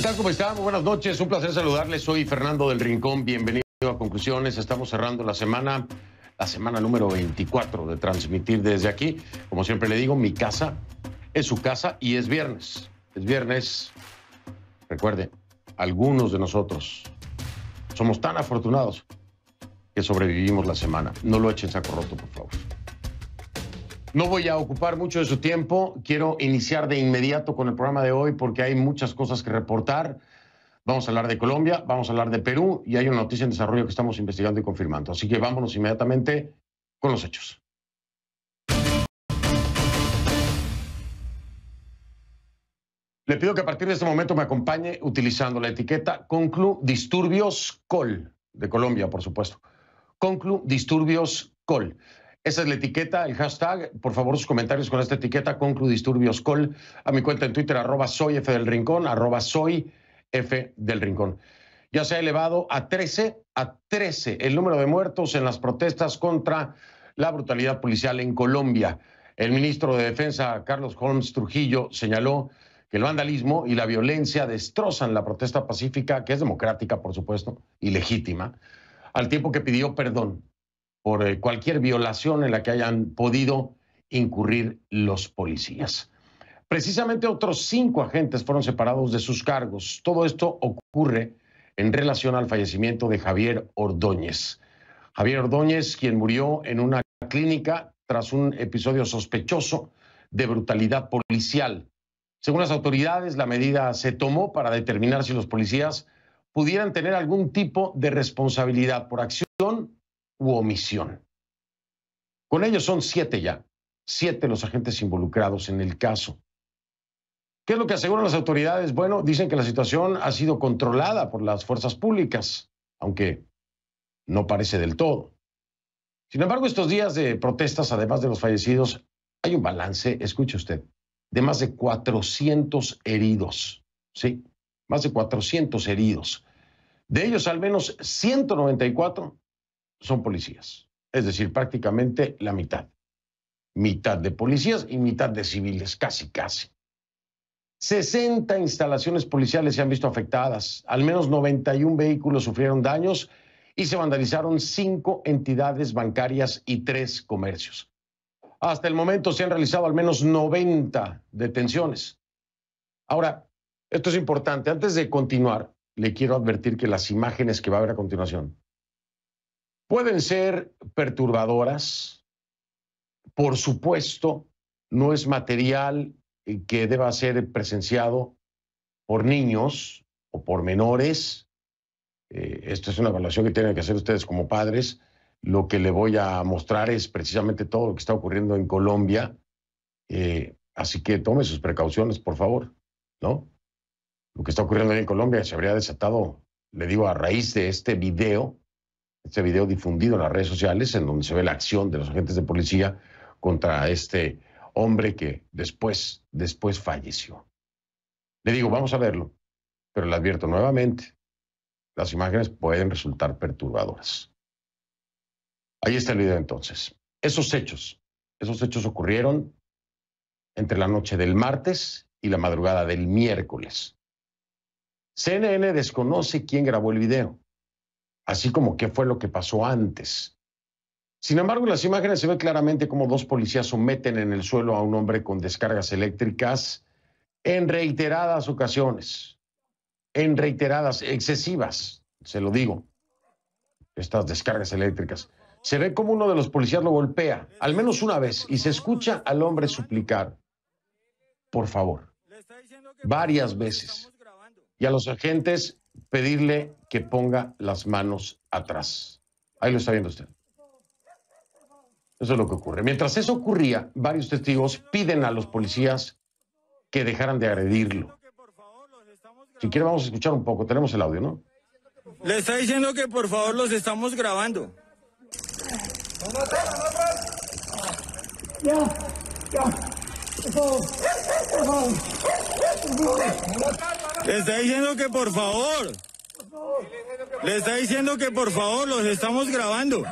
¿Qué tal? ¿Cómo están? Muy buenas noches. Un placer saludarles. Soy Fernando del Rincón. Bienvenido a Conclusiones. Estamos cerrando la semana número 24 de transmitir desde aquí. Como siempre le digo, mi casa es su casa y es viernes. Es viernes. Recuerde, algunos de nosotros somos tan afortunados que sobrevivimos la semana. No lo echen saco roto, por favor. No voy a ocupar mucho de su tiempo. Quiero iniciar de inmediato con el programa de hoy porque hay muchas cosas que reportar. Vamos a hablar de Colombia, vamos a hablar de Perú y hay una noticia en desarrollo que estamos investigando y confirmando. Así que vámonos inmediatamente con los hechos. Le pido que a partir de este momento me acompañe utilizando la etiqueta Conclu Disturbios Col, de Colombia, por supuesto. Conclu Disturbios Col. Esa es la etiqueta, el hashtag. Por favor, sus comentarios con esta etiqueta, Conclu Disturbios Col, a mi cuenta en Twitter, @soyfdelrincón, @soyfdelrincón. Ya se ha elevado a 13 el número de muertos en las protestas contra la brutalidad policial en Colombia. El ministro de Defensa, Carlos Holmes Trujillo, señaló que el vandalismo y la violencia destrozan la protesta pacífica, que es democrática, por supuesto, y legítima, al tiempo que pidió perdón por cualquier violación en la que hayan podido incurrir los policías. Precisamente otros 5 agentes fueron separados de sus cargos. Todo esto ocurre en relación al fallecimiento de Javier Ordóñez. Javier Ordóñez, quien murió en una clínica tras un episodio sospechoso de brutalidad policial. Según las autoridades, la medida se tomó para determinar si los policías pudieran tener algún tipo de responsabilidad por acción u omisión. Con ellos son 7 ya, 7 los agentes involucrados en el caso. ¿Qué es lo que aseguran las autoridades? Bueno, dicen que la situación ha sido controlada por las fuerzas públicas, aunque no parece del todo. Sin embargo, estos días de protestas, además de los fallecidos, hay un balance, escuche usted, de más de 400 heridos. Sí, más de 400 heridos. De ellos, al menos 194 son policías, es decir, prácticamente la mitad. Mitad de policías y mitad de civiles, casi. 60 instalaciones policiales se han visto afectadas, al menos 91 vehículos sufrieron daños y se vandalizaron 5 entidades bancarias y 3 comercios. Hasta el momento se han realizado al menos 90 detenciones. Ahora, esto es importante. Antes de continuar, le quiero advertir que las imágenes que va a ver a continuación pueden ser perturbadoras. Por supuesto, no es material que deba ser presenciado por niños o por menores. Esto es una evaluación que tienen que hacer ustedes como padres. Lo que le voy a mostrar es precisamente todo lo que está ocurriendo en Colombia. Así que tome sus precauciones, por favor, ¿no? Lo que está ocurriendo en Colombia se habría desatado, le digo, a raíz de este video difundido en las redes sociales, en donde se ve la acción de los agentes de policía contra este hombre que después falleció. Le digo, vamos a verlo, pero le advierto nuevamente, las imágenes pueden resultar perturbadoras. Ahí está el video entonces. Esos hechos ocurrieron entre la noche del martes y la madrugada del miércoles. CNN desconoce quién grabó el video, así como qué fue lo que pasó antes. Sin embargo, en las imágenes se ve claramente cómo 2 policías someten en el suelo a un hombre con descargas eléctricas en reiteradas ocasiones, en reiteradas, excesivas, se lo digo, estas descargas eléctricas. Se ve como uno de los policías lo golpea, al menos una vez, y se escucha al hombre suplicar, por favor, varias veces, y a los agentes pedirle que ponga las manos atrás. Ahí lo está viendo usted. Eso es lo que ocurre. Mientras eso ocurría, varios testigos piden a los policías que dejaran de agredirlo. Si quiere, vamos a escuchar un poco. Tenemos el audio, ¿no? Le está diciendo que por favor los estamos grabando. Ya. Le está diciendo que por favor. Le está diciendo que por favor los estamos grabando.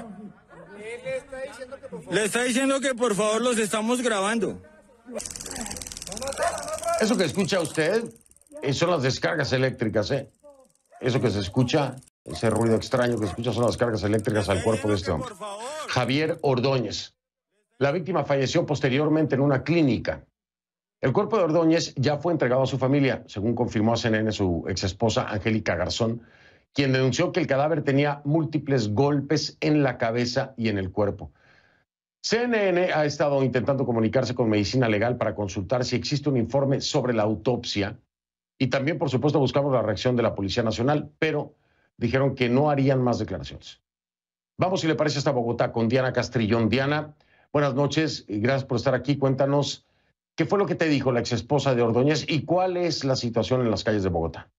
Le está diciendo que por favor los estamos grabando. Eso que escucha usted Son las descargas eléctricas, ¿eh? Eso que se escucha, ese ruido extraño que se escucha son las cargas eléctricas al cuerpo de este hombre. Javier Ordóñez. La víctima falleció posteriormente en una clínica. El cuerpo de Ordóñez ya fue entregado a su familia, según confirmó a CNN su exesposa Angélica Garzón, quien denunció que el cadáver tenía múltiples golpes en la cabeza y en el cuerpo. CNN ha estado intentando comunicarse con Medicina Legal para consultar si existe un informe sobre la autopsia y también, por supuesto, buscamos la reacción de la Policía Nacional, pero dijeron que no harían más declaraciones. Vamos, si le parece, hasta Bogotá con Diana Castrillón. Diana, buenas noches y gracias por estar aquí. Cuéntanos, ¿qué fue lo que te dijo la exesposa de Ordóñez y cuál es la situación en las calles de Bogotá?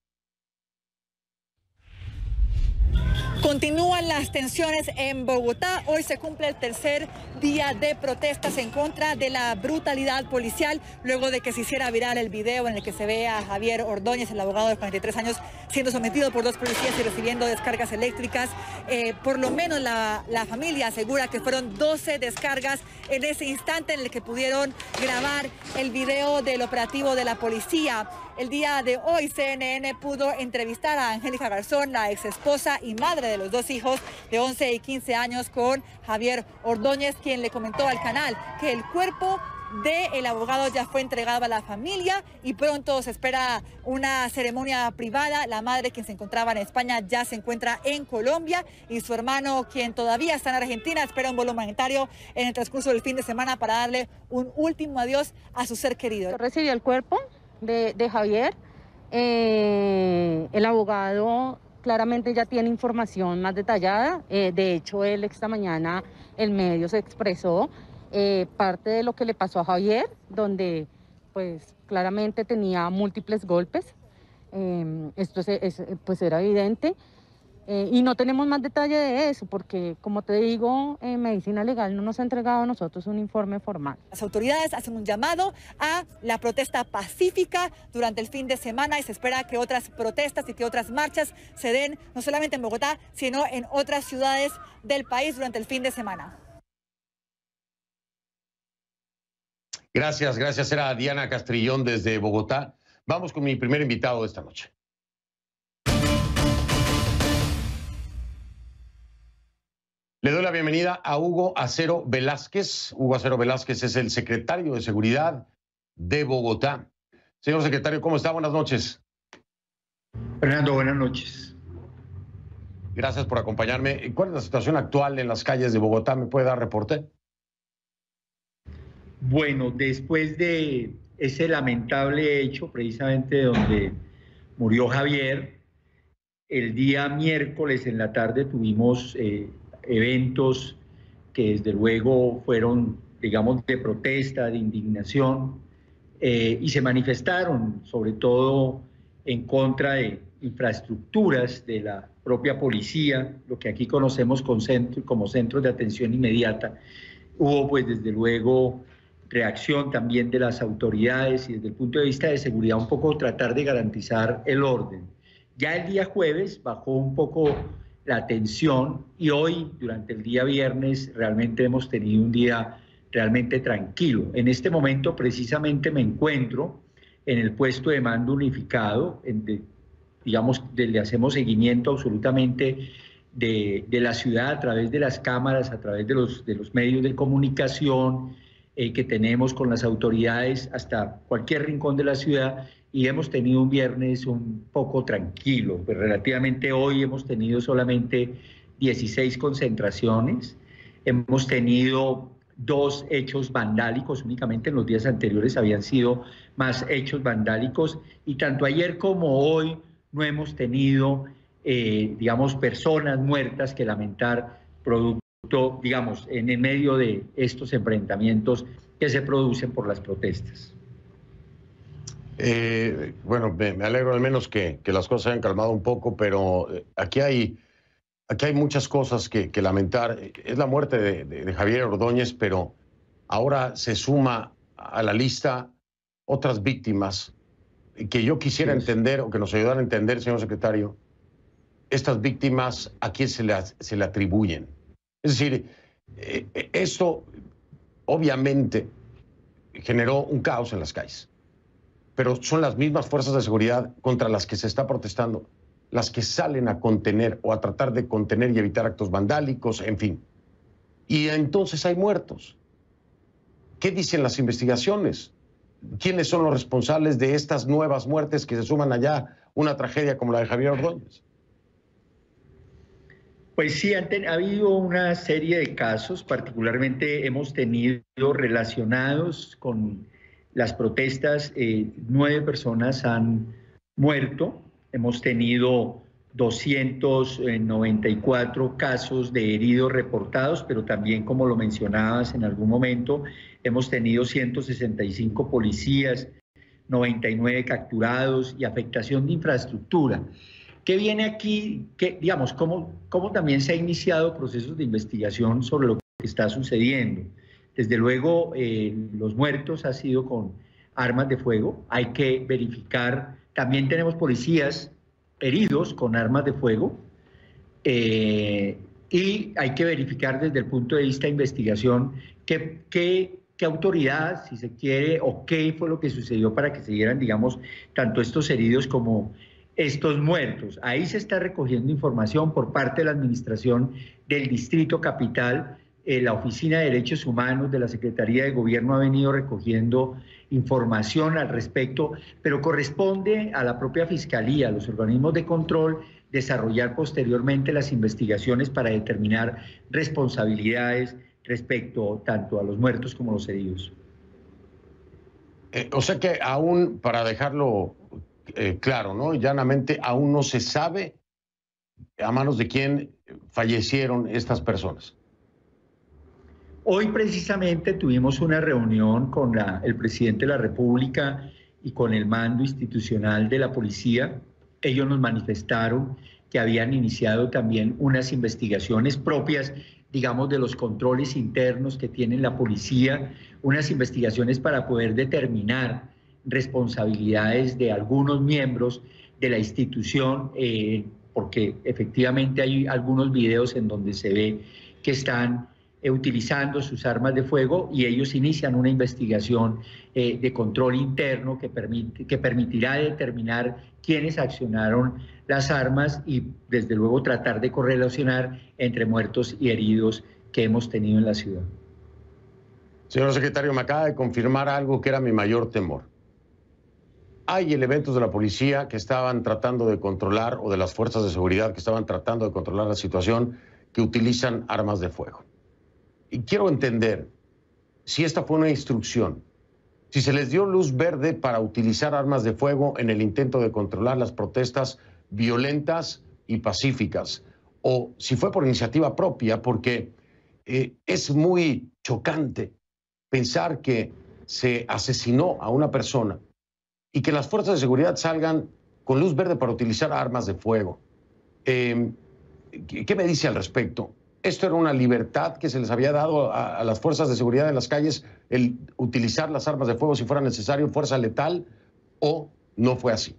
Continúan las tensiones en Bogotá. Hoy se cumple el tercer día de protestas en contra de la brutalidad policial, luego de que se hiciera viral el video en el que se ve a Javier Ordóñez, el abogado de 43 años, siendo sometido por dos policías y recibiendo descargas eléctricas. Por lo menos la familia asegura que fueron 12 descargas en ese instante en el que pudieron grabar el video del operativo de la policía. El día de hoy CNN pudo entrevistar a Angélica Garzón, la exesposa y madre de los dos hijos de 11 y 15 años, con Javier Ordóñez, quien le comentó al canal que el cuerpo del abogado ya fue entregado a la familia y pronto se espera una ceremonia privada. La madre, quien se encontraba en España, ya se encuentra en Colombia y su hermano, quien todavía está en Argentina, espera un vuelo humanitario en el transcurso del fin de semana para darle un último adiós a su ser querido. Recibió el cuerpo de Javier. El abogado claramente ya tiene información más detallada. De hecho, él esta mañana, el medio se expresó parte de lo que le pasó a Javier, donde pues claramente tenía múltiples golpes. Esto pues era evidente. Y no tenemos más detalle de eso, porque, como te digo, Medicina Legal no nos ha entregado a nosotros un informe formal. Las autoridades hacen un llamado a la protesta pacífica durante el fin de semana y se espera que otras protestas y que otras marchas se den, no solamente en Bogotá, sino en otras ciudades del país durante el fin de semana. Gracias, gracias. Era Diana Castrillón desde Bogotá. Vamos con mi primer invitado de esta noche. Le doy la bienvenida a Hugo Acero Velázquez. Hugo Acero Velázquez es el secretario de Seguridad de Bogotá. Señor secretario, ¿cómo está? Buenas noches. Fernando, buenas noches. Gracias por acompañarme. ¿Cuál es la situación actual en las calles de Bogotá? ¿Me puede dar reporte? Bueno, después de ese lamentable hecho, precisamente donde murió Javier, el día miércoles en la tarde tuvimos eventos que desde luego fueron, digamos, de protesta, de indignación, y se manifestaron sobre todo en contra de infraestructuras de la propia policía, lo que aquí conocemos como centros de atención inmediata. Hubo pues desde luego reacción también de las autoridades y desde el punto de vista de seguridad un poco tratar de garantizar el orden. Ya el día jueves bajó un poco la tensión y hoy, durante el día viernes, realmente hemos tenido un día realmente tranquilo. En este momento precisamente me encuentro en el puesto de mando unificado, digamos, le hacemos seguimiento absolutamente de la ciudad a través de las cámaras, a través de los medios de comunicación que tenemos con las autoridades hasta cualquier rincón de la ciudad, y hemos tenido un viernes un poco tranquilo. Pues relativamente hoy hemos tenido solamente 16 concentraciones, hemos tenido 2 hechos vandálicos, únicamente en los días anteriores habían sido más hechos vandálicos, y tanto ayer como hoy no hemos tenido, digamos, personas muertas que lamentar producto, digamos, en el medio de estos enfrentamientos que se producen por las protestas. Bueno, me alegro al menos que las cosas se hayan calmado un poco, pero aquí hay muchas cosas que lamentar. Es la muerte de Javier Ordóñez, pero ahora se suma a la lista otras víctimas que yo quisiera entender, o que nos ayudara a entender, señor secretario, estas víctimas a quién se le atribuyen. Es decir, esto obviamente generó un caos en las calles. pero son las mismas fuerzas de seguridad contra las que se está protestando, las que salen a contener o a tratar de contener y evitar actos vandálicos, en fin. Y entonces hay muertos. ¿Qué dicen las investigaciones? ¿Quiénes son los responsables de estas nuevas muertes que se suman allá una tragedia como la de Javier Ordóñez? Pues sí, ha habido una serie de casos, particularmente hemos tenido relacionados con las protestas, 9 personas han muerto, hemos tenido 294 casos de heridos reportados, pero también, como lo mencionabas en algún momento, hemos tenido 165 policías, 99 capturados y afectación de infraestructura. ¿Qué viene aquí? Digamos, ¿cómo también se han iniciado procesos de investigación sobre lo que está sucediendo? Desde luego, los muertos han sido con armas de fuego. Hay que verificar, también tenemos policías heridos con armas de fuego, y hay que verificar desde el punto de vista de investigación qué autoridad, si se quiere, o qué fue lo que sucedió para que se dieran, digamos, tanto estos heridos como estos muertos. Ahí se está recogiendo información por parte de la Administración del Distrito Capital. La Oficina de Derechos Humanos de la Secretaría de Gobierno ha venido recogiendo información al respecto, pero corresponde a la propia Fiscalía, a los organismos de control, desarrollar posteriormente las investigaciones para determinar responsabilidades respecto tanto a los muertos como a los heridos. O sea que aún, para dejarlo claro, ¿no? Llanamente, aún no se sabe a manos de quién fallecieron estas personas. Hoy precisamente tuvimos una reunión con el presidente de la República y con el mando institucional de la policía. Ellos nos manifestaron que habían iniciado también unas investigaciones propias, digamos, de los controles internos que tiene la policía, unas investigaciones para poder determinar responsabilidades de algunos miembros de la institución, porque efectivamente hay algunos videos en donde se ve que están utilizando sus armas de fuego, y ellos inician una investigación de control interno que permitirá determinar quiénes accionaron las armas y desde luego tratar de correlacionar entre muertos y heridos que hemos tenido en la ciudad. Señor secretario, me acaba de confirmar algo que era mi mayor temor. Hay elementos de la policía que estaban tratando de controlar, o de las fuerzas de seguridad que estaban tratando de controlar la situación, que utilizan armas de fuego. Y quiero entender si esta fue una instrucción, si se les dio luz verde para utilizar armas de fuego en el intento de controlar las protestas violentas y pacíficas, o si fue por iniciativa propia, porque es muy chocante pensar que se asesinó a una persona y que las fuerzas de seguridad salgan con luz verde para utilizar armas de fuego. ¿Qué me dice al respecto? ¿Esto era una libertad que se les había dado a las fuerzas de seguridad en las calles, el utilizar las armas de fuego si fuera necesario, fuerza letal, o no fue así?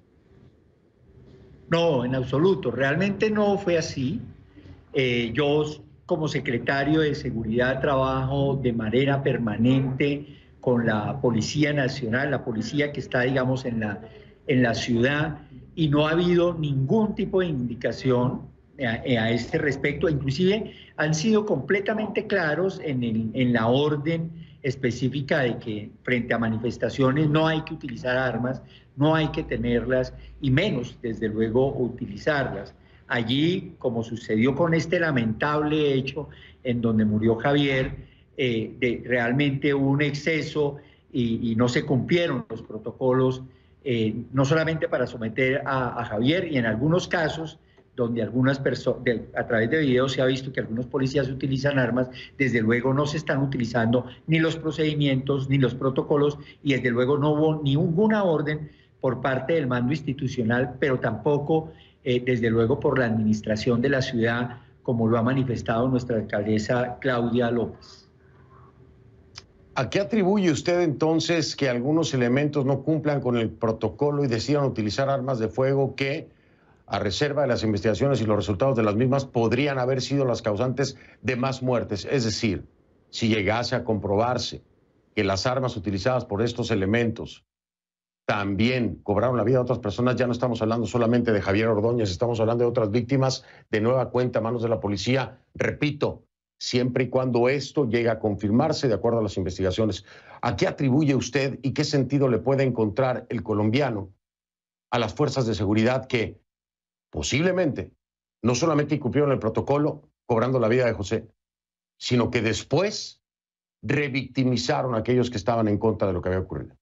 No, en absoluto, realmente no fue así. Yo, como secretario de Seguridad, trabajo de manera permanente con la Policía Nacional, la policía que está, digamos, en la ciudad, y no ha habido ningún tipo de indicación a este respecto. Inclusive han sido completamente claros en la orden específica de que frente a manifestaciones no hay que utilizar armas, no hay que tenerlas, y menos, desde luego, utilizarlas. Allí, como sucedió con este lamentable hecho en donde murió Javier, realmente hubo un exceso y no se cumplieron los protocolos, no solamente para someter a Javier, y en algunos casos donde algunas personas, a través de videos se ha visto que algunos policías utilizan armas, desde luego no se están utilizando ni los procedimientos ni los protocolos, y desde luego no hubo ninguna orden por parte del mando institucional, pero tampoco desde luego por la administración de la ciudad, como lo ha manifestado nuestra alcaldesa Claudia López. ¿A qué atribuye usted entonces que algunos elementos no cumplan con el protocolo y decidan utilizar armas de fuego que, a reserva de las investigaciones y los resultados de las mismas, podrían haber sido las causantes de más muertes? Es decir, si llegase a comprobarse que las armas utilizadas por estos elementos también cobraron la vida de otras personas. Ya no estamos hablando solamente de Javier Ordóñez, estamos hablando de otras víctimas de nueva cuenta a manos de la policía. Repito, siempre y cuando esto llegue a confirmarse de acuerdo a las investigaciones. ¿A qué atribuye usted y qué sentido le puede encontrar el colombiano a las fuerzas de seguridad que posiblemente no solamente incumplieron el protocolo cobrando la vida de José, sino que después revictimizaron a aquellos que estaban en contra de lo que había ocurrido?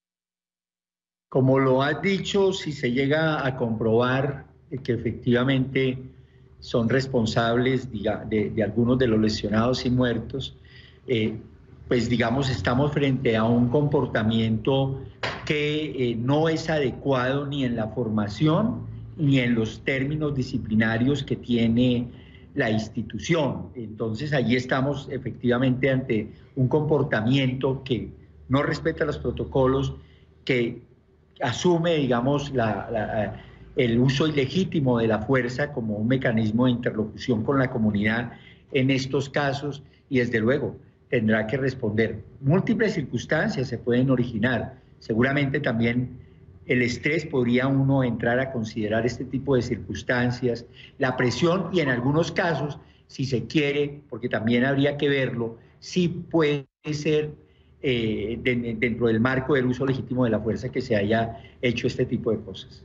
Como lo has dicho, si se llega a comprobar que efectivamente son responsables de algunos de los lesionados y muertos, pues digamos estamos frente a un comportamiento que no es adecuado ni en la formación ni en los términos disciplinarios que tiene la institución. Entonces allí estamos efectivamente ante un comportamiento que no respeta los protocolos, que asume, digamos, el uso ilegítimo de la fuerza como un mecanismo de interlocución con la comunidad en estos casos, y desde luego tendrá que responder. Múltiples circunstancias se pueden originar. Seguramente también el estrés podría uno entrar a considerar este tipo de circunstancias, la presión y en algunos casos, si se quiere, porque también habría que verlo, sí puede ser dentro del marco del uso legítimo de la fuerza que se haya hecho este tipo de cosas.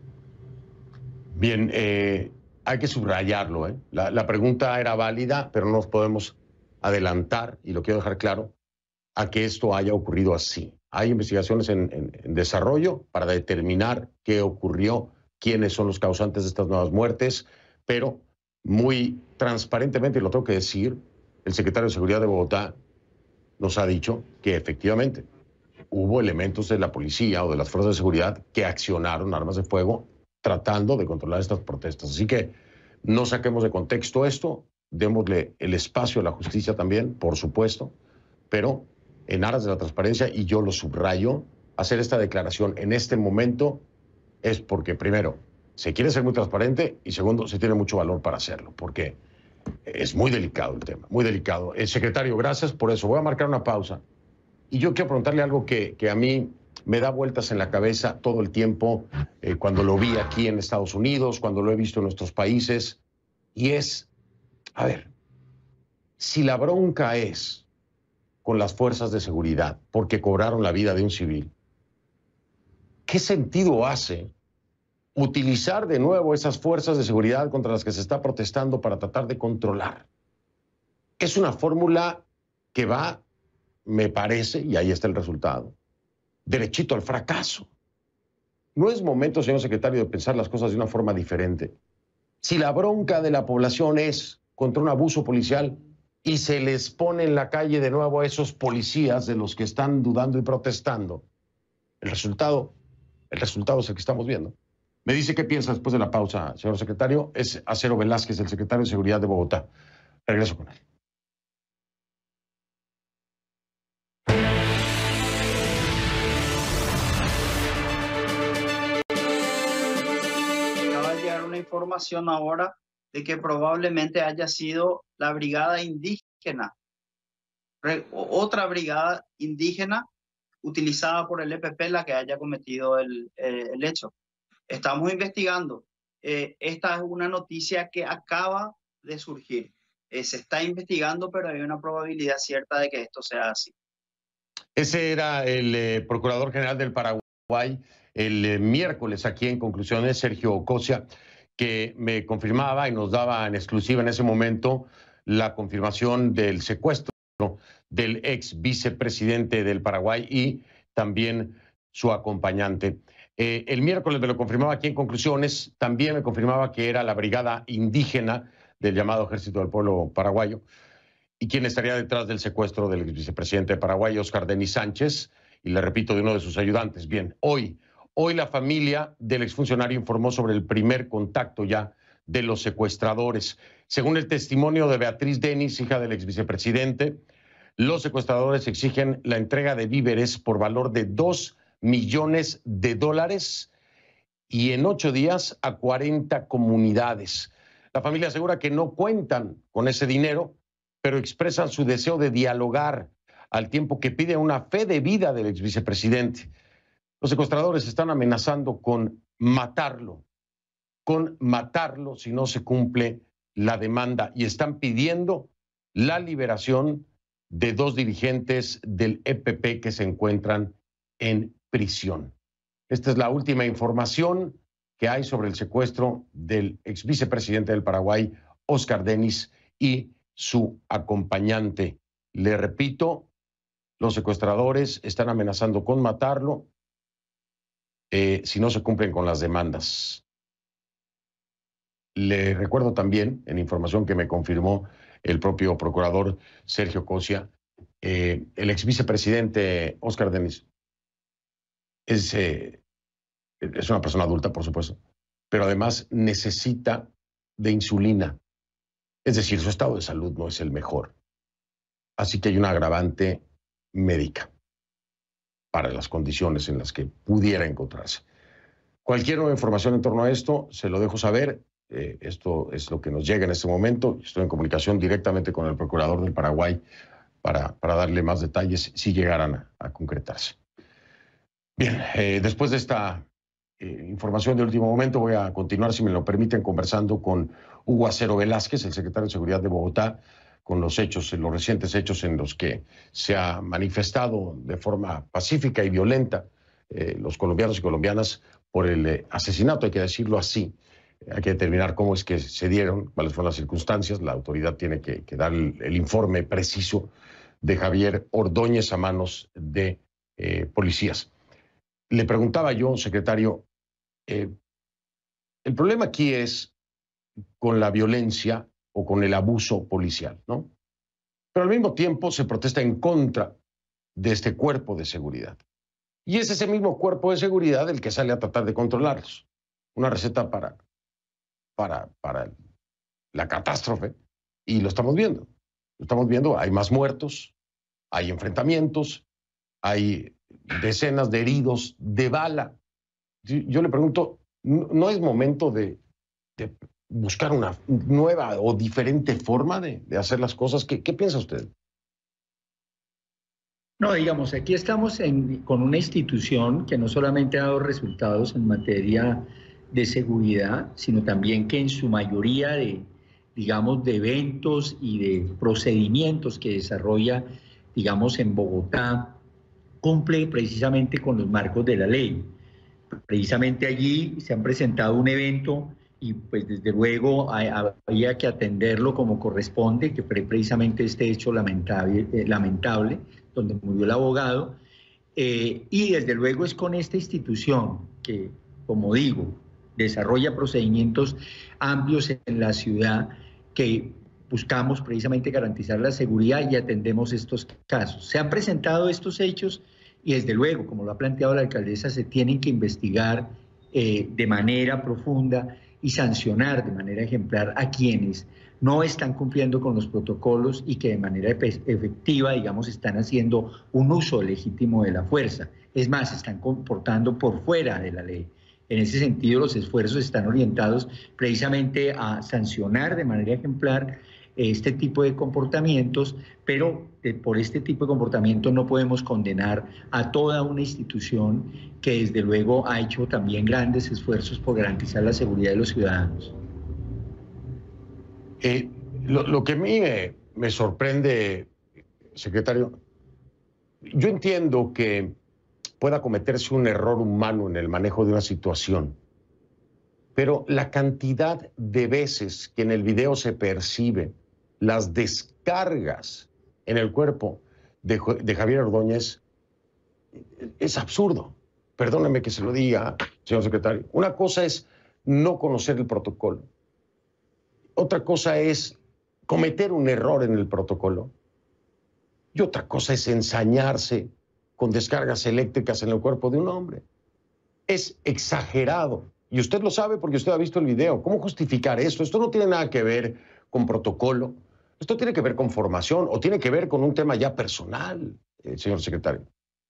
Bien, hay que subrayarlo, ¿eh? La pregunta era válida, pero no nos podemos adelantar, y lo quiero dejar claro, a que esto haya ocurrido así. Hay investigaciones en desarrollo para determinar qué ocurrió, quiénes son los causantes de estas nuevas muertes, pero muy transparentemente, y lo tengo que decir, el secretario de Seguridad de Bogotá nos ha dicho que efectivamente hubo elementos de la policía o de las fuerzas de seguridad que accionaron armas de fuego tratando de controlar estas protestas. Así que no saquemos de contexto esto, démosle el espacio a la justicia también, por supuesto, pero en aras de la transparencia, y yo lo subrayo, hacer esta declaración en este momento es porque, primero, se quiere ser muy transparente y, segundo, se tiene mucho valor para hacerlo, porque es muy delicado el tema, muy delicado. Secretario, gracias por eso. Voy a marcar una pausa. Y yo quiero preguntarle algo que a mí me da vueltas en la cabeza todo el tiempo, cuando lo vi aquí en Estados Unidos, cuando lo he visto en nuestros países, y es, a ver, si la bronca es con las fuerzas de seguridad porque cobraron la vida de un civil, ¿qué sentido hace utilizar de nuevo esas fuerzas de seguridad contra las que se está protestando para tratar de controlar? Es una fórmula que va, me parece, y ahí está el resultado, derechito al fracaso. No es momento, señor secretario, de pensar las cosas de una forma diferente. Si la bronca de la población es contra un abuso policial y se les pone en la calle de nuevo a esos policías de los que están dudando y protestando, el resultado es el que estamos viendo. Me dice qué piensa después de la pausa, señor secretario. Es Acero Velázquez, el secretario de Seguridad de Bogotá. Regreso con él. Acaba de llegar una información ahora de que probablemente haya sido la brigada indígena, otra brigada indígena utilizada por el EPP la que haya cometido el hecho. Estamos investigando. Esta es una noticia que acaba de surgir. Se está investigando, pero hay una probabilidad cierta de que esto sea así. Ese era el Procurador General del Paraguay el miércoles aquí en Conclusiones, Sergio Ocosia, que me confirmaba y nos daba en exclusiva en ese momento la confirmación del secuestro del ex vicepresidente del Paraguay y también su acompañante. El miércoles me lo confirmaba aquí en Conclusiones, también me confirmaba que era la brigada indígena del llamado Ejército del Pueblo Paraguayo y quien estaría detrás del secuestro del ex vicepresidente de Paraguay, Óscar Denis Sánchez, y le repito, de uno de sus ayudantes. Bien, hoy la familia del exfuncionario informó sobre el primer contacto ya de los secuestradores. Según el testimonio de Beatriz Denis, hija del ex vicepresidente, los secuestradores exigen la entrega de víveres por valor de $2 millones y en 8 días a 40 comunidades. La familia asegura que no cuentan con ese dinero, pero expresan su deseo de dialogar al tiempo que piden una fe de vida del ex vicepresidente. Los secuestradores están amenazando con matarlo si no se cumple la demanda, y están pidiendo la liberación de 2 dirigentes del EPP que se encuentran en prisión. Esta es la última información que hay sobre el secuestro del ex vicepresidente del Paraguay, Óscar Dennis, y su acompañante. Le repito, los secuestradores están amenazando con matarlo si no se cumplen con las demandas. Le recuerdo también, en información que me confirmó el propio procurador Sergio Cosia, el ex vicepresidente Óscar Dennis es una persona adulta, por supuesto, pero además necesita de insulina. Es decir, su estado de salud no es el mejor. Así que hay una agravante médica para las condiciones en las que pudiera encontrarse. Cualquier nueva información en torno a esto, se lo dejo saber. Esto es lo que nos llega en este momento. Estoy en comunicación directamente con el procurador del Paraguay para darle más detalles si llegaran a concretarse. Bien, después de esta información de último momento, voy a continuar, si me lo permiten, conversando con Hugo Acero Velázquez, el secretario de Seguridad de Bogotá, con los recientes hechos en los que se ha manifestado de forma pacífica y violenta los colombianos y colombianas por el asesinato, hay que decirlo así. Hay que determinar cómo es que se dieron, cuáles fueron las circunstancias. La autoridad tiene que dar el informe preciso de Javier Ordóñez a manos de policías. Le preguntaba yo, secretario, el problema aquí es con la violencia o con el abuso policial, ¿no? Pero al mismo tiempo se protesta en contra de este cuerpo de seguridad. Y es ese mismo cuerpo de seguridad el que sale a tratar de controlarlos. Una receta para la catástrofe, y lo estamos viendo. Lo estamos viendo, hay más muertos, hay enfrentamientos, hay decenas de heridos de bala. Yo le pregunto, ¿no es momento de buscar una nueva o diferente forma de hacer las cosas? ¿Qué piensa usted? No, digamos, aquí estamos con una institución que no solamente ha dado resultados en materia de seguridad, sino también que en su mayoría de eventos y de procedimientos que desarrolla, digamos, en Bogotá, cumple precisamente con los marcos de la ley. Precisamente allí se han presentado un evento y pues desde luego había que atenderlo como corresponde, que fue precisamente este hecho lamentable donde murió el abogado, y desde luego es con esta institución que, como digo, desarrolla procedimientos amplios en la ciudad que buscamos precisamente garantizar la seguridad y atendemos estos casos. Se han presentado estos hechos y desde luego, como lo ha planteado la alcaldesa, se tienen que investigar de manera profunda y sancionar de manera ejemplar a quienes no están cumpliendo con los protocolos y que de manera efectiva, digamos, están haciendo un uso legítimo de la fuerza. Es más, se están comportando por fuera de la ley. En ese sentido, los esfuerzos están orientados precisamente a sancionar de manera ejemplar este tipo de comportamientos, pero por este tipo de comportamiento no podemos condenar a toda una institución que desde luego ha hecho también grandes esfuerzos por garantizar la seguridad de los ciudadanos. Lo que a mí me sorprende, secretario, yo entiendo que pueda cometerse un error humano en el manejo de una situación, pero la cantidad de veces que en el video se percibe las descargas en el cuerpo de Javier Ordóñez es absurdo. Perdóneme que se lo diga, señor secretario. Una cosa es no conocer el protocolo. Otra cosa es cometer un error en el protocolo. Y otra cosa es ensañarse con descargas eléctricas en el cuerpo de un hombre. Es exagerado. Y usted lo sabe porque usted ha visto el video. ¿Cómo justificar esto? Esto no tiene nada que ver con protocolo. Esto tiene que ver con formación o tiene que ver con un tema ya personal, señor secretario.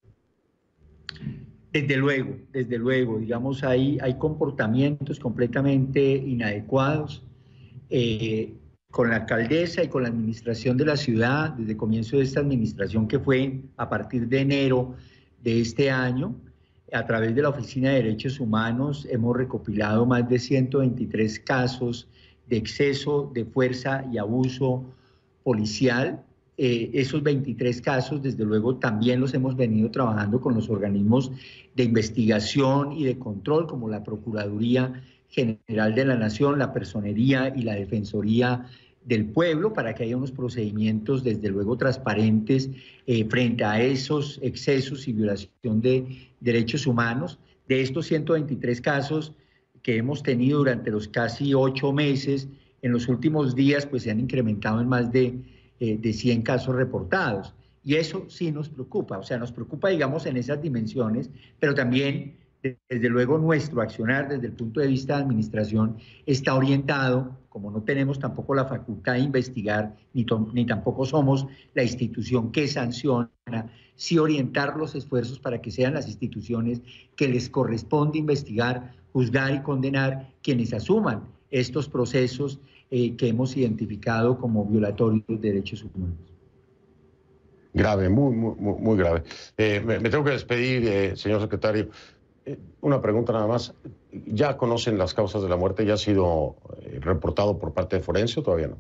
Desde luego, digamos, hay comportamientos completamente inadecuados. Con la alcaldesa y con la administración de la ciudad, desde el comienzo de esta administración que fue a partir de enero de este año, a través de la Oficina de Derechos Humanos hemos recopilado más de 123 casos de exceso de fuerza y abuso policial. Esos 23 casos, desde luego, también los hemos venido trabajando con los organismos de investigación y de control, como la Procuraduría General de la Nación, la Personería y la Defensoría del Pueblo, para que haya unos procedimientos, desde luego, transparentes frente a esos excesos y violación de derechos humanos. De estos 123 casos que hemos tenido durante los casi 8 meses, en los últimos días pues se han incrementado en más de 100 casos reportados. Y eso sí nos preocupa, o sea, nos preocupa, digamos, en esas dimensiones, pero también, desde luego, nuestro accionar desde el punto de vista de administración está orientado, como no tenemos tampoco la facultad de investigar, ni tampoco somos la institución que sanciona, sí orientar los esfuerzos para que sean las instituciones que les corresponde investigar, juzgar y condenar quienes asuman estos procesos que hemos identificado como violatorios de derechos humanos. Grave, muy grave. Me tengo que despedir, señor secretario. Una pregunta nada más. ¿Ya conocen las causas de la muerte? ¿Ya ha sido reportado por parte de forense o todavía no?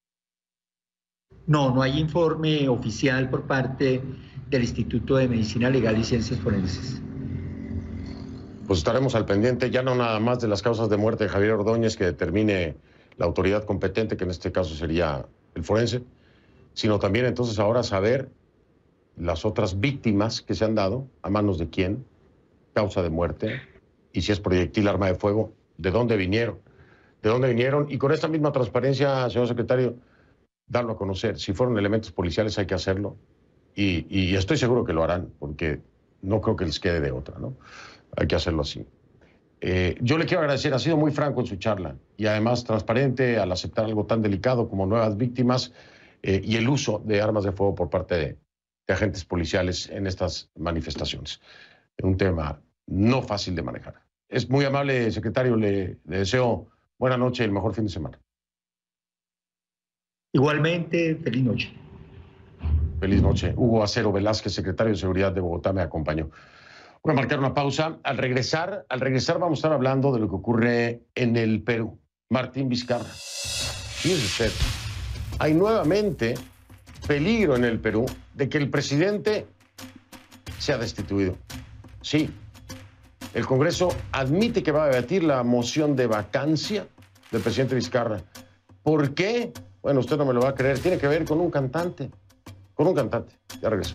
No, no hay informe oficial por parte del Instituto de Medicina Legal y Ciencias Forenses. Pues estaremos al pendiente, ya no nada más de las causas de muerte de Javier Ordóñez que determine la autoridad competente, que en este caso sería el forense, sino también entonces ahora saber las otras víctimas que se han dado, a manos de quién, causa de muerte, y si es proyectil, arma de fuego, de dónde vinieron, y con esta misma transparencia, señor secretario, darlo a conocer. Si fueron elementos policiales hay que hacerlo, y estoy seguro que lo harán, porque no creo que les quede de otra, ¿no? Hay que hacerlo así. Yo le quiero agradecer, ha sido muy franco en su charla, y además transparente al aceptar algo tan delicado como nuevas víctimas y el uso de armas de fuego por parte de agentes policiales en estas manifestaciones. Un tema no fácil de manejar. Es muy amable, secretario, le deseo buena noche y el mejor fin de semana. Igualmente, feliz noche. Feliz noche. Hugo Acero Velázquez, secretario de Seguridad de Bogotá, me acompañó. Voy a marcar una pausa. Al regresar vamos a estar hablando de lo que ocurre en el Perú. Martín Vizcarra. Fíjese usted, hay nuevamente peligro en el Perú de que el presidente sea destituido. Sí, el Congreso admite que va a debatir la moción de vacancia del presidente Vizcarra. ¿Por qué? Bueno, usted no me lo va a creer. Tiene que ver con un cantante. Ya regreso.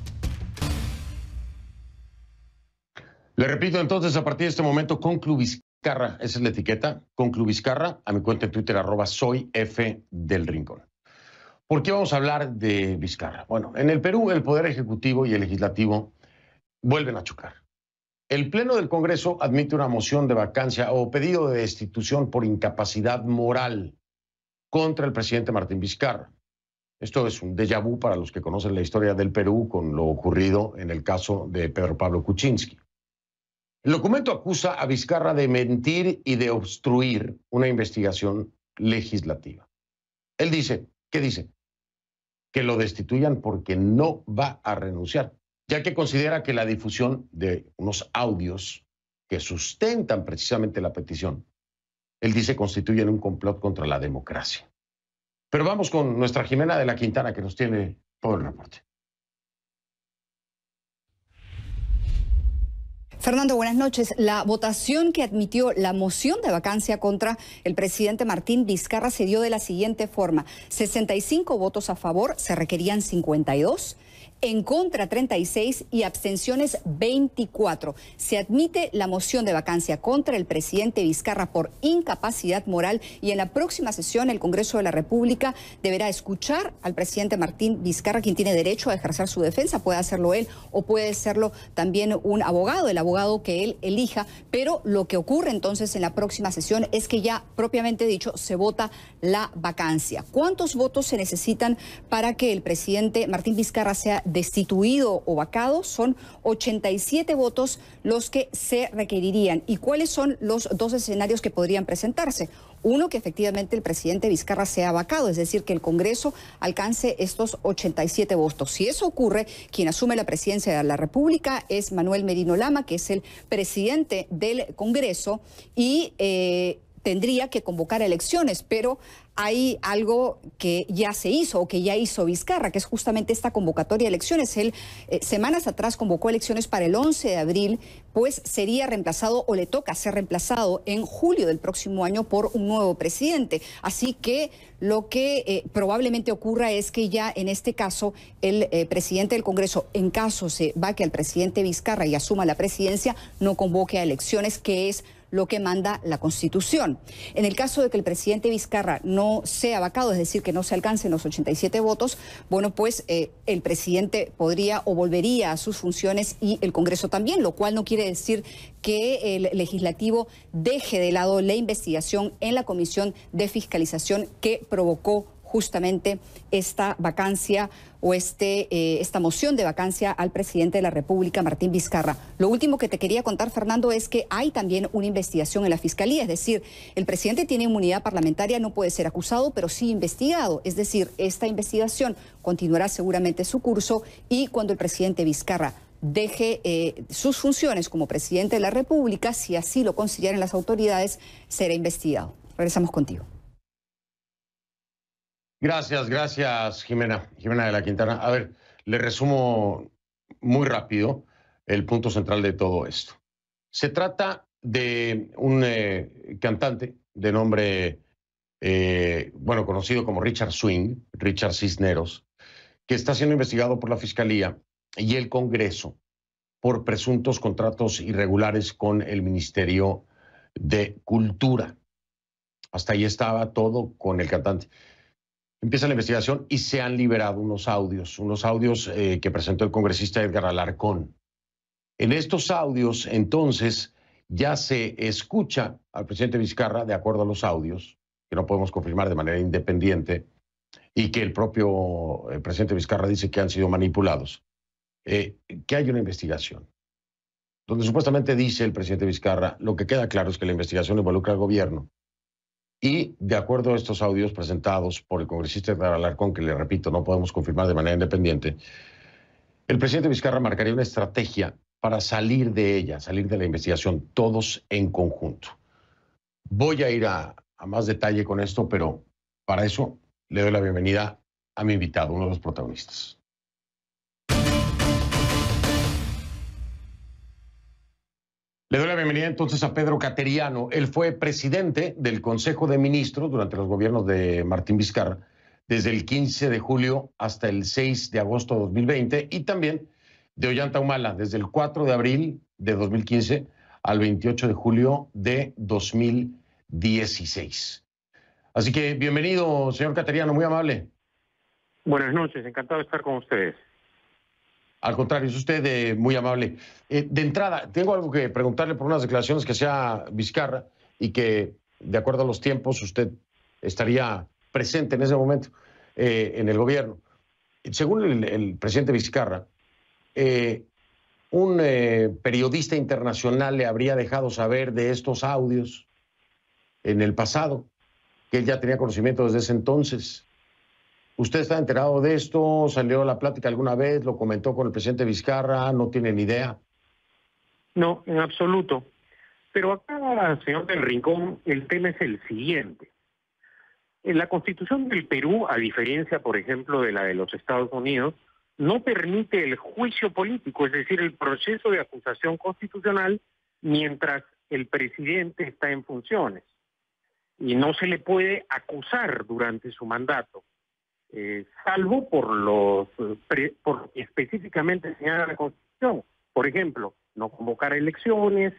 Le repito entonces, a partir de este momento, Conclu Vizcarra, esa es la etiqueta, Conclu Vizcarra, a mi cuenta en Twitter, @soyfdelrincón. ¿Por qué vamos a hablar de Vizcarra? Bueno, en el Perú el Poder Ejecutivo y el Legislativo vuelven a chocar. El Pleno del Congreso admite una moción de vacancia o pedido de destitución por incapacidad moral contra el presidente Martín Vizcarra. Esto es un déjà vu para los que conocen la historia del Perú con lo ocurrido en el caso de Pedro Pablo Kuczynski. El documento acusa a Vizcarra de mentir y de obstruir una investigación legislativa. Él dice, ¿qué dice? Que lo destituyan porque no va a renunciar, ya que considera que la difusión de unos audios que sustentan precisamente la petición, él dice, constituyen un complot contra la democracia. Pero vamos con nuestra Jimena de la Quintana, que nos tiene todo el reporte. Fernando, buenas noches. La votación que admitió la moción de vacancia contra el presidente Martín Vizcarra se dio de la siguiente forma. 65 votos a favor, se requerían 52. En contra 36 y abstenciones 24. Se admite la moción de vacancia contra el presidente Vizcarra por incapacidad moral y en la próxima sesión el Congreso de la República deberá escuchar al presidente Martín Vizcarra, quien tiene derecho a ejercer su defensa. Puede hacerlo él o puede serlo también un abogado, el abogado que él elija. Pero lo que ocurre entonces en la próxima sesión es que ya propiamente dicho se vota la vacancia. ¿Cuántos votos se necesitan para que el presidente Martín Vizcarra sea destituido o vacado? Son 87 votos los que se requerirían. ¿Y cuáles son los dos escenarios que podrían presentarse? Uno, que efectivamente el presidente Vizcarra sea vacado, es decir, que el Congreso alcance estos 87 votos. Si eso ocurre, quien asume la presidencia de la República es Manuel Merino Lama, que es el presidente del Congreso, y tendría que convocar elecciones, pero hay algo que ya se hizo o que ya hizo Vizcarra, que es justamente esta convocatoria de elecciones. Él semanas atrás convocó elecciones para el 11 de abril, pues sería reemplazado o le toca ser reemplazado en julio del próximo año por un nuevo presidente. Así que lo que probablemente ocurra es que ya en este caso el presidente del Congreso, en caso se vaque al presidente Vizcarra y asuma la presidencia, no convoque a elecciones, que es lo que manda la Constitución. En el caso de que el presidente Vizcarra no sea vacado, es decir, que no se alcancen los 87 votos, bueno, pues el presidente podría o volvería a sus funciones y el Congreso también, lo cual no quiere decir que el legislativo deje de lado la investigación en la Comisión de Fiscalización que provocó justamente esta vacancia o esta moción de vacancia al presidente de la República, Martín Vizcarra. Lo último que te quería contar, Fernando, es que hay también una investigación en la Fiscalía, es decir, el presidente tiene inmunidad parlamentaria, no puede ser acusado, pero sí investigado, es decir, esta investigación continuará seguramente su curso y cuando el presidente Vizcarra deje sus funciones como presidente de la República, si así lo consideran las autoridades, será investigado. Regresamos contigo. Gracias, Jimena de la Quintana. A ver, le resumo muy rápido el punto central de todo esto. Se trata de un cantante de nombre, conocido como Richard Swing, Richard Cisneros, que está siendo investigado por la Fiscalía y el Congreso por presuntos contratos irregulares con el Ministerio de Cultura. Hasta ahí estaba todo con el cantante. Empieza la investigación y se han liberado unos audios que presentó el congresista Edgar Alarcón. En estos audios, entonces, ya se escucha al presidente Vizcarra, de acuerdo a los audios, que no podemos confirmar de manera independiente, y que el propio presidente Vizcarra dice que han sido manipulados, que hay una investigación. Donde supuestamente dice el presidente Vizcarra, lo que queda claro es que la investigación involucra al gobierno. Y de acuerdo a estos audios presentados por el congresista Edgar Alarcón, que le repito, no podemos confirmar de manera independiente, el presidente Vizcarra marcaría una estrategia para salir de ella, salir de la investigación, todos en conjunto. Voy a ir a más detalle con esto, pero para eso le doy la bienvenida a mi invitado, uno de los protagonistas. Le doy la bienvenida entonces a Pedro Cateriano. Él fue presidente del Consejo de Ministros durante los gobiernos de Martín Vizcarra, desde el 15 de julio hasta el 6 de agosto de 2020, y también de Ollanta Humala, desde el 4 de abril de 2015 al 28 de julio de 2016. Así que bienvenido, señor Cateriano, muy amable. Buenas noches, encantado de estar con ustedes. Al contrario, es usted muy amable. De entrada, tengo algo que preguntarle por unas declaraciones que hacía Vizcarra y que, de acuerdo a los tiempos, usted estaría presente en ese momento en el gobierno. Según el presidente Vizcarra, un periodista internacional le habría dejado saber de estos audios en el pasado, que él ya tenía conocimiento desde ese entonces. ¿Usted está enterado de esto? ¿Salió a la plática alguna vez? ¿Lo comentó con el presidente Vizcarra? ¿No tiene ni idea? No, en absoluto. Pero acá, señor del Rincón, el tema es el siguiente. En la Constitución del Perú, a diferencia, por ejemplo, de la de los Estados Unidos, no permite el juicio político, es decir, el proceso de acusación constitucional mientras el presidente está en funciones. Y no se le puede acusar durante su mandato. Salvo por lo que específicamente señala la Constitución. Por ejemplo, no convocar elecciones,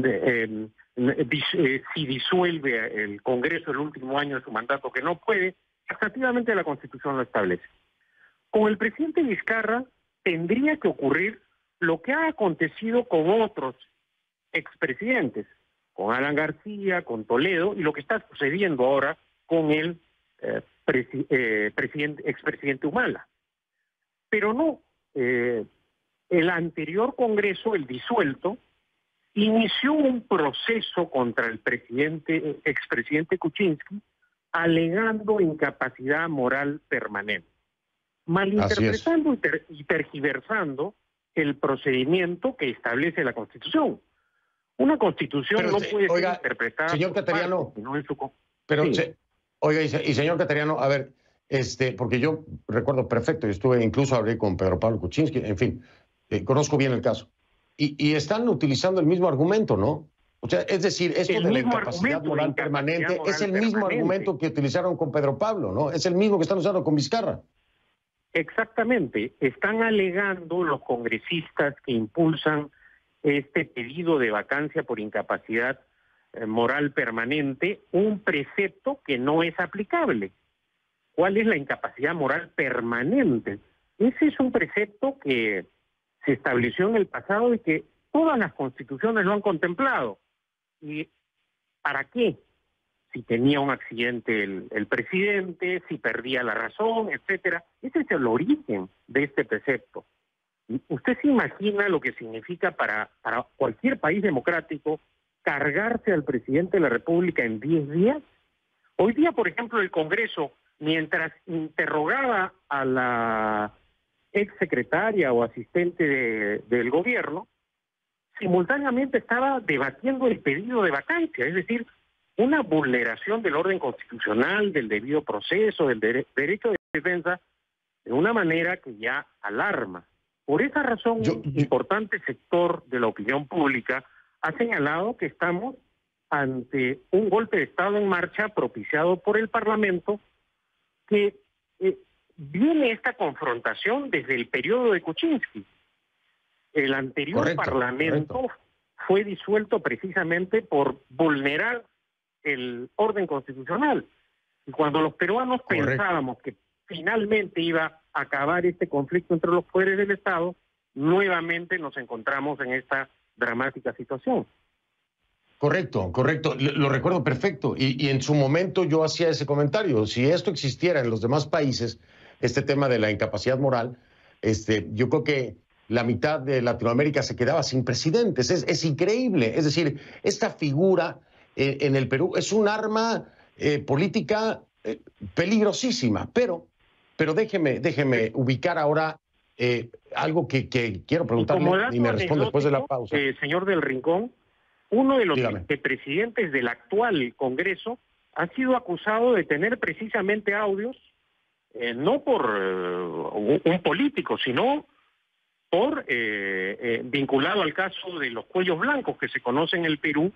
si disuelve el Congreso el último año de su mandato, que no puede, taxativamente la Constitución lo establece. Con el presidente Vizcarra tendría que ocurrir lo que ha acontecido con otros expresidentes, con Alan García, con Toledo, y lo que está sucediendo ahora con el expresidente Humala. Pero no, el anterior Congreso, el disuelto, inició un proceso contra el expresidente Kuczynski, alegando incapacidad moral permanente, malinterpretando y tergiversando el procedimiento que establece la Constitución. Una Constitución no puede ser interpretada señor Cateriano, no en su... pero sí. Oiga, y señor Cateriano, a ver, porque yo recuerdo perfecto, yo incluso hablé con Pedro Pablo Kuczynski, en fin, conozco bien el caso. Y están utilizando el mismo argumento, ¿no? O sea, es decir, esto de la incapacidad moral permanente es el mismo argumento que utilizaron con Pedro Pablo, ¿no? Es el mismo que están usando con Vizcarra. Exactamente. Están alegando los congresistas que impulsan este pedido de vacancia por incapacidad moral permanente, un precepto que no es aplicable. ¿Cuál es la incapacidad moral permanente? Ese es un precepto que se estableció en el pasado y que todas las constituciones lo han contemplado. ¿Y para qué? Si tenía un accidente el presidente, si perdía la razón, etcétera. Ese es el origen de este precepto. ¿Usted se imagina lo que significa para cualquier país democrático cargarse al presidente de la República en 10 días? Hoy día, por ejemplo, el Congreso, mientras interrogaba a la exsecretaria o asistente del gobierno, simultáneamente estaba debatiendo el pedido de vacancia, es decir, una vulneración del orden constitucional, del debido proceso, del derecho de defensa, de una manera que ya alarma. Por esa razón, un importante sector de la opinión pública ha señalado que estamos ante un golpe de Estado en marcha propiciado por el Parlamento, que viene esta confrontación desde el periodo de Kuczynski. El anterior Parlamento fue disuelto precisamente por vulnerar el orden constitucional. Y cuando los peruanos pensábamos que finalmente iba a acabar este conflicto entre los poderes del Estado, nuevamente nos encontramos en esta dramática situación. Correcto. Lo recuerdo perfecto. Y en su momento yo hacía ese comentario. Si esto existiera en los demás países, este tema de la incapacidad moral, yo creo que la mitad de Latinoamérica se quedaba sin presidentes. Es increíble. Es decir, esta figura en el Perú es un arma política peligrosísima. Pero déjeme ubicar ahora algo que quiero preguntarle y me responde después de la pausa. Señor del Rincón, uno de los vicepresidentes del actual Congreso ha sido acusado de tener precisamente audios, no por un político, sino por vinculado al caso de los cuellos blancos que se conoce en el Perú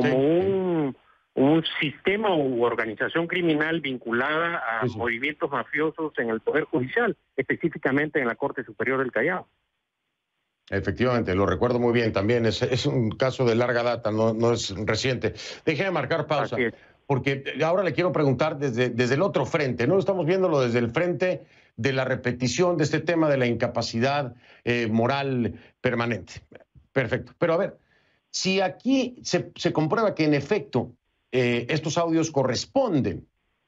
como un sistema u organización criminal vinculada a movimientos mafiosos en el Poder Judicial, específicamente en la Corte Superior del Callao. Efectivamente, lo recuerdo muy bien también. Es un caso de larga data, no es reciente. Déjeme marcar pausa, porque ahora le quiero preguntar desde el otro frente. No estamos viéndolo desde el frente de la repetición de este tema de la incapacidad moral permanente. Perfecto. Pero a ver, si aquí se comprueba que en efecto estos audios corresponden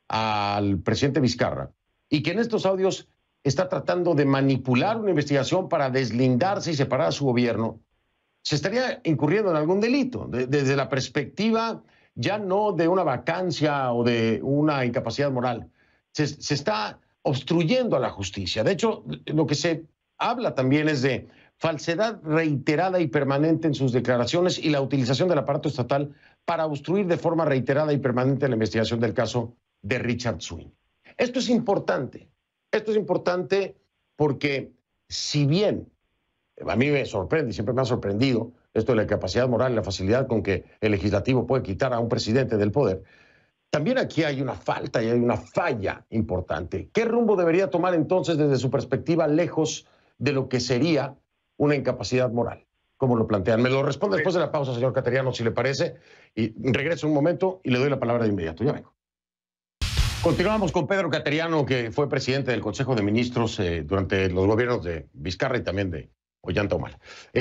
al presidente Vizcarra y que en estos audios está tratando de manipular una investigación para deslindarse y separar a su gobierno, se estaría incurriendo en algún delito, desde la perspectiva ya no de una vacancia o de una incapacidad moral. Se está obstruyendo a la justicia. De hecho, lo que se habla también es de falsedad reiterada y permanente en sus declaraciones y la utilización del aparato estatal para obstruir de forma reiterada y permanente la investigación del caso de Richard Swing. Esto es importante. Esto es importante porque si bien a mí me sorprende y siempre me ha sorprendido esto de la capacidad moral y la facilidad con que el legislativo puede quitar a un presidente del poder, también aquí hay una falta y hay una falla importante. ¿Qué rumbo debería tomar entonces desde su perspectiva lejos de lo que sería una incapacidad moral? ¿Cómo lo plantean? Me lo responde después de la pausa, señor Cateriano, si le parece. Y regreso un momento y le doy la palabra de inmediato. Ya vengo. Continuamos con Pedro Cateriano, que fue presidente del Consejo de Ministros durante los gobiernos de Vizcarra y también de Ollanta Humala.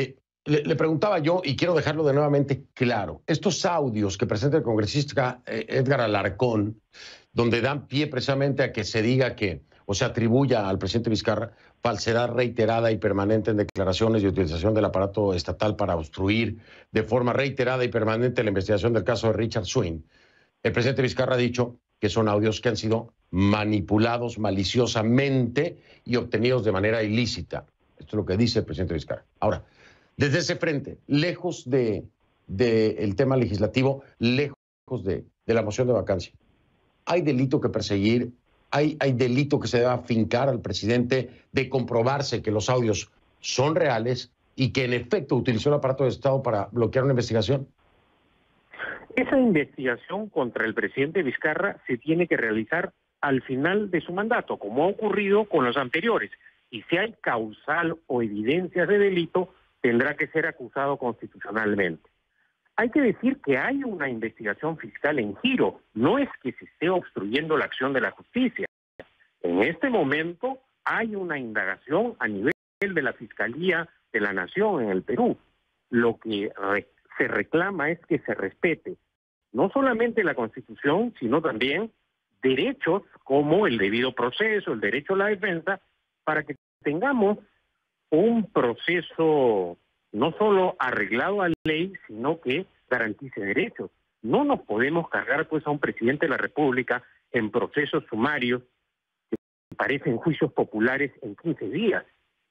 Le preguntaba yo, y quiero dejarlo de nuevamente claro, estos audios que presenta el congresista Edgar Alarcón, donde dan pie precisamente a que se diga que o se atribuya al presidente Vizcarra falsedad reiterada y permanente en declaraciones y utilización del aparato estatal para obstruir de forma reiterada y permanente la investigación del caso de Richard Swing. El presidente Vizcarra ha dicho que son audios que han sido manipulados maliciosamente y obtenidos de manera ilícita. Esto es lo que dice el presidente Vizcarra. Ahora, desde ese frente, lejos del tema legislativo, lejos de la moción de vacancia, ¿hay delito que perseguir? ¿Hay delito que se deba fincar al presidente de comprobarse que los audios son reales y que en efecto utilizó el aparato de Estado para bloquear una investigación? Esa investigación contra el presidente Vizcarra se tiene que realizar al final de su mandato, como ha ocurrido con los anteriores. Y si hay causal o evidencias de delito, tendrá que ser acusado constitucionalmente. Hay que decir que hay una investigación fiscal en giro, no es que se esté obstruyendo la acción de la justicia. En este momento hay una indagación a nivel de la Fiscalía de la Nación en el Perú. Lo que se reclama es que se respete no solamente la Constitución, sino también derechos como el debido proceso, el derecho a la defensa, para que tengamos un proceso no solo arreglado a ley, sino que garantice derechos. No nos podemos cargar pues a un presidente de la República en procesos sumarios que parecen juicios populares en 15 días.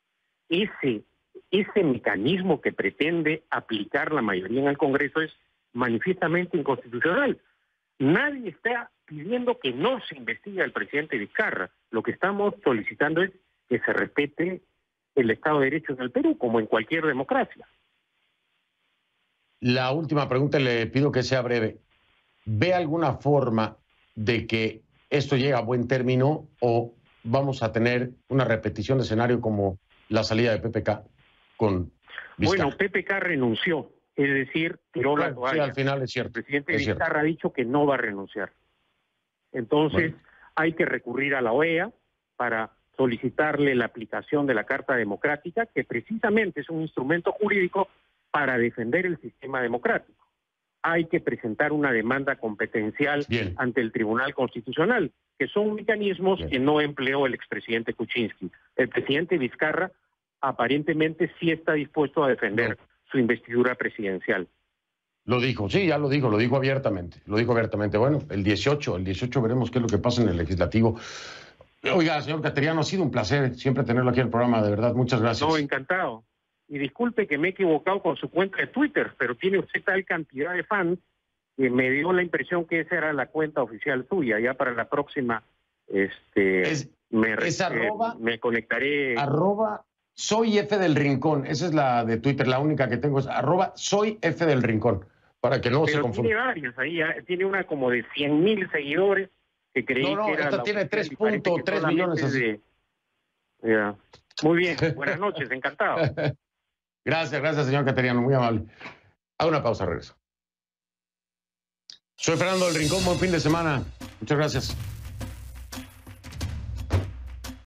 Ese mecanismo que pretende aplicar la mayoría en el Congreso es manifiestamente inconstitucional. Nadie está pidiendo que no se investigue al presidente Vizcarra. Lo que estamos solicitando es que se respete el Estado de Derecho en el Perú, como en cualquier democracia. La última pregunta, le pido que sea breve. ¿Ve alguna forma de que esto llegue a buen término o vamos a tener una repetición de escenario como la salida de PPK con Vizcarra? Bueno, PPK renunció, es decir, tiró la toalla. Sí, al final es cierto. El presidente Vizcarra ha dicho que no va a renunciar. Entonces, hay que recurrir a la OEA para solicitarle la aplicación de la Carta Democrática, que precisamente es un instrumento jurídico para defender el sistema democrático. Hay que presentar una demanda competencial ante el Tribunal Constitucional, que son mecanismos que no empleó el expresidente Kuczynski. El presidente Vizcarra aparentemente sí está dispuesto a defender su investidura presidencial. Lo dijo, sí, ya lo dijo abiertamente. Bueno, el 18 veremos qué es lo que pasa en el legislativo. Oiga, señor Cateriano, ha sido un placer siempre tenerlo aquí en el programa, de verdad, muchas gracias. No, encantado. Y disculpe que me he equivocado con su cuenta de Twitter, pero tiene usted tal cantidad de fans que me dio la impresión que esa era la cuenta oficial suya. Ya para la próxima me conectaré. @soy F del Rincón, esa es la de Twitter, la única que tengo es @soy F del Rincón, para que no se confunda. Tiene varios ahí, tiene una como de 100,000 seguidores que creí que era esta tiene 3.3 millones así. Muy bien, buenas noches, encantado. Gracias, señor Cateriano, muy amable. Hago una pausa, regreso. Soy Fernando del Rincón, buen fin de semana. Muchas gracias.